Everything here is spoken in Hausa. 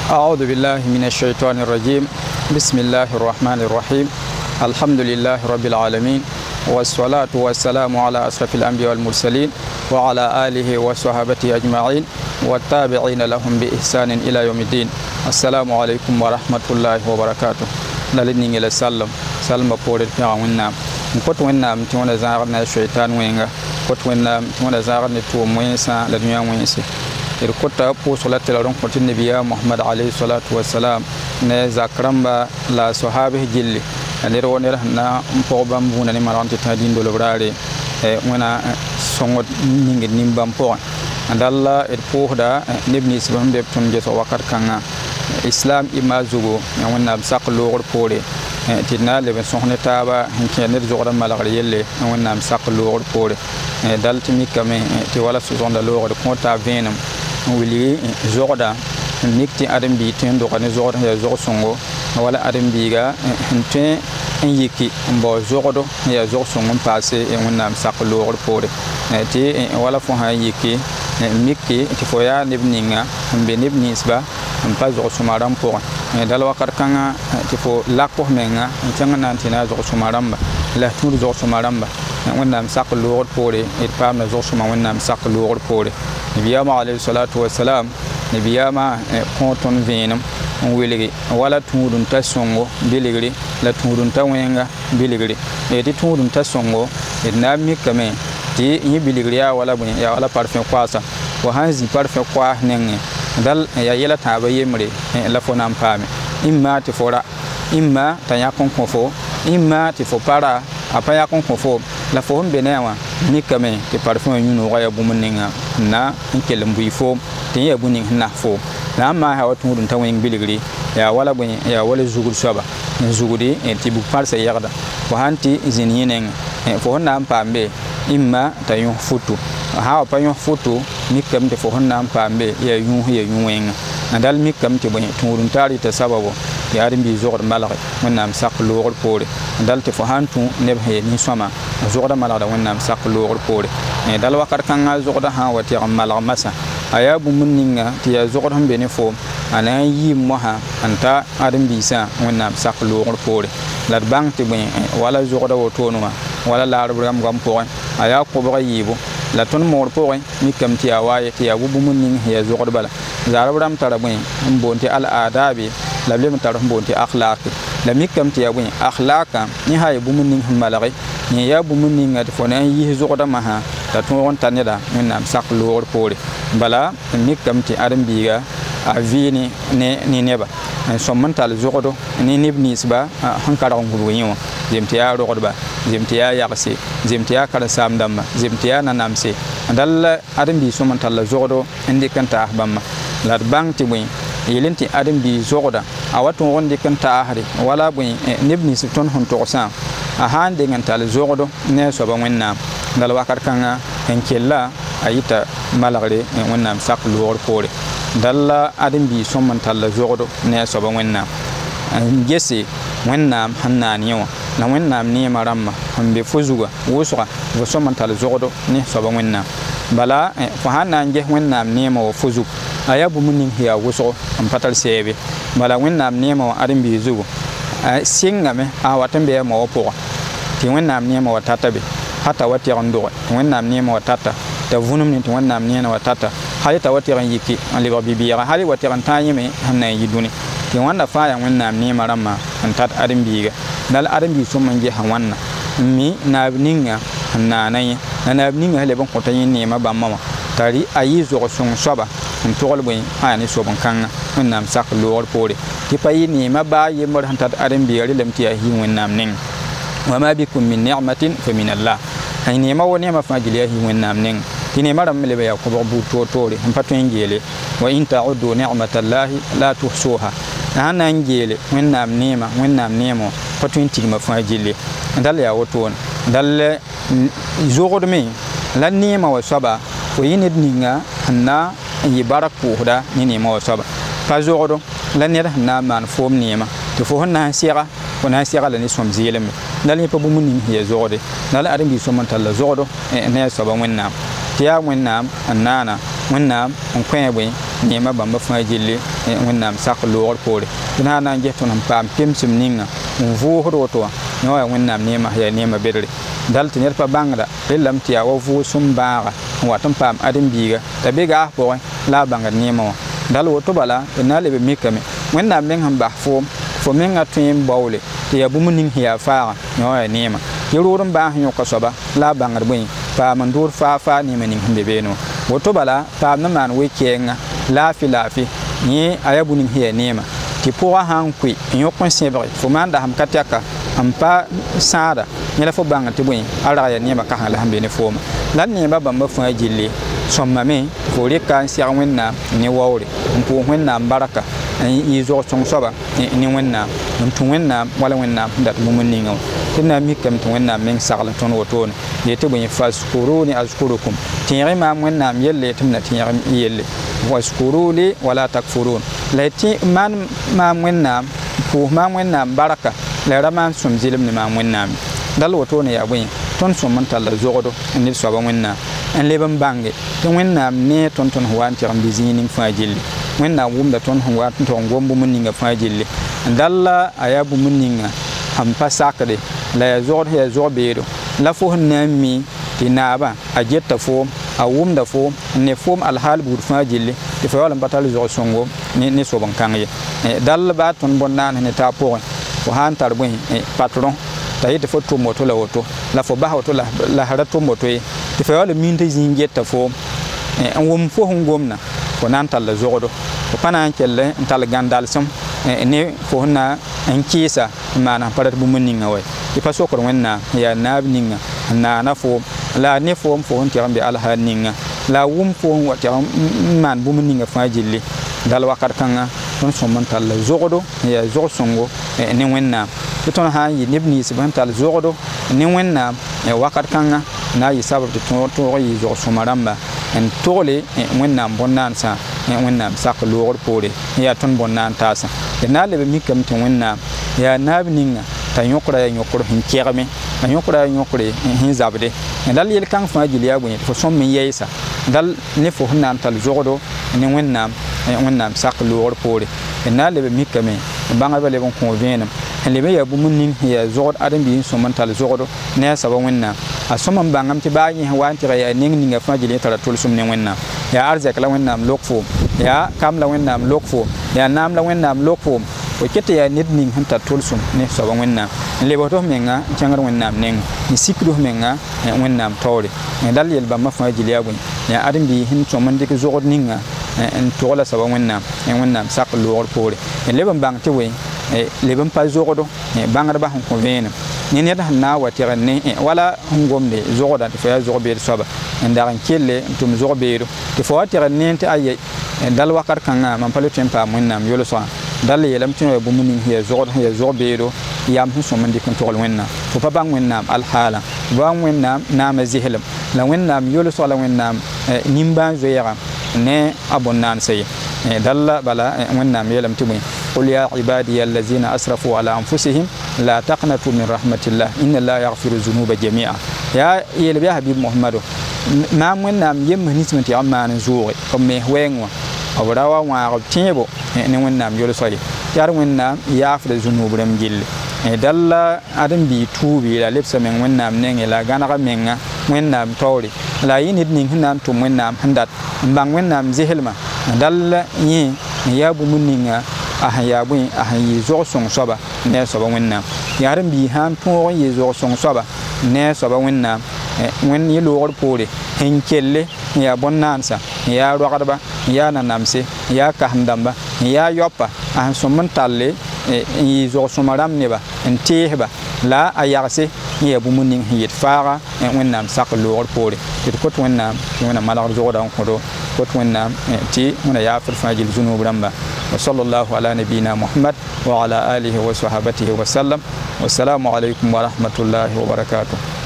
أعوذ بالله من الشيطان الرجيم بسم الله الرحمن الرحيم الحمد لله رب العالمين والصلاة والسلام على أشرف الأنبياء والمرسلين وعلى آله وصحبه أجمعين والتابعين لهم بإحسان إلى يوم الدين. السلام عليكم ورحمة الله وبركاته. نالني إلى سلم بورد في عوننا نكوت ويننا متونا زارنا الشيطان وينغا كوت ويننا متونا زارنا توم وينسا لدنيا وينسي irkota po salatu la ronkotin nabiya muhammad alayhi salatu wassalam ne zakramba la sahabi jilli ne ronir na pobam buna ni maranti tadin do lobrare wana songo ningi nimbam po andalla et pohda nebni sibam be tun je so wakat kanga islam imazugo wana saklo pore tidna le sohne taba hinke jogda malagre yelle wana saklo pore daltimi kame ti wala suzonda lo ko ta venam wili zogda nikti adam bi tin do kan zogda ya zog songo wala adam bi ga tin yiki mbo zogdo ya zog songo passé e wonnam saklo pore ti wala fo ha yiki mikki ti fo ya nibninga be nibnisba pa zog sumaram po dal wakar kanga ti fo lakko menga tanga nan tina zog sumaramba la tur zog sumaramba wonnam saklo pore et pam na zog suma wonnam saklo pore nabiyama alayhi salatu wassalam nabiyama konton venam weligi wala tudun ta songo biligri la tudun ta wenga biligri e di tudun ta songo e na mikame ti yi biligri ya wala bun ya wala parfum kwasa wa hanzi parfum kwa nenge dal ya yela taba yemre la fonam pame imma ti fora imma ta yakon konfo imma ti fo para apa yakon konfo la fo benewa mikame ti parfum yunu ga ya bumunninga na kelem buifo ti ya bunin na fo na ma ha watu dun tawin biligri ya wala bun ya wala zugur soba zugudi ti bu parse yagda wa hanti zininen fo na pambe imma ta yun futu ha pa yun futu mikam ti fo na pambe ya yun wenga andal mikam ti bun turun tari ta sababu ya rimbi zogor malare wonnam saklo pore dal te fo hantu neb he ni soma zogda malada wonnam saklo pore dal wakar kanga zogda ha wati malare masa aya bu munninga ti ya zogor hambe ne fo ana yi moha anta rimbi sa wonnam saklo pore la bang te bun wala zogda woto no wala la arbram gam po aya ko ba yibo la ton mor po mi kam ti awaye ti ya bu munning ya zogor bala zarabram tarabun mbonti al adabi la blem tar mbonti akhlaq la mikam ti yabun akhlaqa ni hay bu munning malari ni ya bu munning ngati fona yi zogda maha ta ton won taneda minam saklo pore bala mikam ti arambiga avini ne neba so mental zogdo ni nibnisba hankara ngulu yiwo zemti ya rogba zemti ya yaqsi zemti ya kala samdamba zemti ya nanamse dal arambi so mental zogdo indi kanta bamma la bang ti bun yelenti adam bi zogda awato wonde kan taahri wala bun nebni sifton hon to sa a hande ngantal zogdo ne so ba wenna dal wakar kanga en kella ayita malagre wonnam saklo pore dalla adam bi so mantal zogdo ne so ba wenna gese wennam hannani yo na wennam ni maramma hambe fuzuga wosra wo so mantal zogdo ne so ba wenna bala fa hanan je wennam ni ma wo fuzu aya bu munin hiya woso am patal sebe bala wennam nema adam bi zugo singame a watambe ma wopo ti wennam nema watata be hata wati ndo wennam nema watata ta vunum ni wennam nema watata hali ta wati ran yiki ali ba bibiya hali wati ran tanyime hanna yiduni ti wanda fa ya wennam nema ramma an tat adam biga dal adam bi so manje han wanna mi na ninga hanna nay na ninga hale ban ko tayin nema ba mama tari ayi zo so soba togol bun hani so ban kan wonnam saklo pore ti payi ni maba yemor hantat adam biyari lamti ya hi wonnam ning wa ma bikum min ni'matin fa min Allah hayni ma woni ma fajili ya hi wonnam ning tini maram lebe ya ko bu to tore han patun gele wa in ta'uddu ni'matallahi la tuhsuha hanan gele wonnam nema wonnam nemo patun tigma fajili dal ya woto dal zogodme la nema wa saba fo yinid ninga hanna yi barak puhda ni nema wa saba pa zogdo la ned na man fom nema to fo hanna siga fo na siga la ni som zileme dal ni pa bu munin ya zogde dal adam bi som talla zogdo ne saba wonnam tiya wonnam annana wonnam on kwen neema bãmba fãa gilli wẽnnaam sak loogr poore tɩ na n ges tõnd n paam pemsem ninga n vʋʋsd woto wã yẽ wa yaa wẽnnaam neema yaa neema bedre dal tɩ ned pa bãngda rẽlame tɩ yaa wa vʋʋsem bãaga n wat n paam ãdem-biiga t'a be gaas pʋgẽ la a bãngd neema wã dal woto bala d na n leb n mikame wẽnnaam meng sẽn bas foom fo menga tõe n baoole tɩ yaa bũmb ning sẽn yaa faaga yẽ wa yaa neema yẽ rood n baas yõka soaba la a bãngd bõe paam n dʋʋr faa neema ning sẽn be beene wã woto bala paam na maan we-kɛɛngã laafɩ yẽ a yaa bu-ning sẽn yaa neema tɩ pʋgã sã n kʋɩ n yõk n sẽbge fo maan dasem ka tɛka n pa sãada yẽ la fo bãng tɩ bõe a rag yaa neema kãseng la sẽn be ne fooma la neema bãmba fãa gilli sõmbame fo rɩka n sɛg wẽnnaam ne waoore n pʋʋs wẽnnaam barka n yɩ zog-sõng soaba ne wẽnnaam n tũ wẽnnaam wala wẽnnaam sẽn dat bũmb ninga wã tɩ na n mikame tɩ wẽnnaam meng sagl tõnd wotone yetɩ bõe faskuruni azkurukum tẽeg-y maam wẽnnaam yelle tɩ m na tẽeg yelle waskuruni wala takfurun la tɩ maan maam wẽnnaam pʋʋs maam wẽnnaam barka la ra maan sõm zɩlem ne maam wẽnnaam dal wotone yaa bõe tõnd sõm n talla zogdo n ned soaba wẽnnaam n leb n bãnge tɩ wẽnnaam ne tõnd sẽn wa n tɩg n bɩ zĩig ning fãa gilli wẽnnaam wʋmda tõnd sẽn wa n tɩg n gom bũmb ninga fãa gilli dalla a yaa bũmb ninga sẽn pa sakde la yaa zogd yaa zog-beedo la fo sẽn na n mi tɩ naabã a geta foom a wʋmda foom n ne foom alhaal buud fãa gilli tɩ fa yaool n pa tar zog-sõngo ne sob-n-kãng ye dall baa tõnd bõn-naan ne taa pʋgẽ fo sã n tar bõe patron t'a yetɩ fo tʋm woto la woto la fo bas woto la ra tʋm woto ye tɩ fa yaool n min tɩ zĩig geta foom n wʋm fo sẽn gomna fo na n talla zogdo fo pa na n kell n tall gãn-dalsem ne fo sẽn na n kɩɩsa n maan sẽn pa rat bũmb ninga wa tɩ pa sokr wẽnnaam n yaa naab ninga n naana foom la ne foom fo sẽn tɩg n be alhaal ninga la a wʋm fo sẽn wa tɩg n maan bũmb ninga fãa gilli dal wakat kãngã tõnd sõm n talla zogdo n yaa zog-sõngo ne wẽnnaam tɩ tõnd sã n yɩ neb ninsb sẽn tall zogdo ne wẽnnaam wakat kãngã na n yɩ sabab tɩ tõog yɩ zog-sõma rãmba n togle wẽnnaam bõn-naansã wẽnnaam sak loogr poore n yaa tõnd bõn-naan taasã d na n leb n mikame tɩ wẽnnaam yaa naab ninga t'a yõkra yaa yõkr sẽn kɛgme a yõkra yaa yõkre sẽn zabde dal yel-kãng fãa gil yaa bõe tɩ fo sõm n yɛɛsa dal ne fo sẽn na n tall zogdo ne wẽnnaam sak loogr poore d na n leb n mikame bãngdbã leb n kõ vẽenem n leb n yaa bũmb ning sẽn yaa zogd ãdem-biig sõm n tall zogdo ne a soaba wẽnnaam a sõm n bãngame tɩ baa yẽ wa n tɩg yaa neng ninga fãa gil yẽ tara tʋlsem ne wẽnnaam yaa arzɛk la wẽnnaam lok foom yaa kam la wẽnnaam lok foom yaa naam la wẽnnaam lok foom fo ket yaa ned ning sẽn tar tʋlsem ne soaba wẽnnaam n lebsd f menga n kẽngd wẽnnaam neng n sikd f menga wẽnnaam taoore dal yel bãmba fãa gil yaa bõe yaa ãdem-biig sẽn sõm n dɩk zogd ninga n togla soaba wẽnnaam sak loogr poore n leb n bãng tɩ we leb n pa zogdo bãngdbã sẽn kõ vẽenem ne ned sẽn na n wa tɩg ne wala sẽn gomde zogda tɩ fo yaa zog-beed soaba n dag n kelle n tʋm zog-beedo tɩ fo wa tɩg ne tɩ aye dal wakat kãngã mam pa le tõe n paam wẽnnaam yolsgã dal yeelame tɩ yaa bũmb ning sẽn yaa zog-beedo yam sẽn sõm n dɩk n togl wẽnnaam fo pa bãng wẽnnaam alhaalã fo bãng wẽnnaam naamã zeslem la wẽnnaam yolsg la wẽnnaam nimbãan zoɛɛgã ne a bõn-naansã ye dalla bala wẽnnaam yeelame tɩ bõe قل يا عبادي الذين أسرفوا على أنفسهم لا تقنطوا من رحمة الله إن الله يغفر الذنوب جميعا يا يلبي حبيب محمد ما من نام يم نسمة عما نزوغي كم وين أو روا وعرب تيبو نوين نام يلصي يار وين نام يغفر الذنوب رم جل دل أدم بي توبي لا لبس من وين نام نين لا غنغ من وين نام توري لا يند نين نام توم وين نام هندات بان وين نام زهلما دل يه يابو منينga a ya bõe a yi zog-sõng soaba ne a soaba wẽnnaam yaa rẽn-biig sã n tõog n yɩ zog-sõng soaba ne a soaba wẽnnaam wẽnd yẽ loogr poore sẽn kelle n yaa bõn-naansã n yaa rogdba n yaa nanamse n yaa kasem-dãmba n yaa yaopa a sẽn sõm n talle n yɩ zog-sõma rãmb neba n teesba la a yagse n yaa bũmb ning sẽn yet faaga wẽnnaam sak loogr poore tɩ d kot wẽnnaam tɩ wẽna malgd zogda n kõdo kot wẽnnaam tɩ wẽna yaafd fãa gill zunub rãmba وصلى الله على نبينا محمد وعلى آله وصحبه وسلم والسلام عليكم ورحمة الله وبركاته.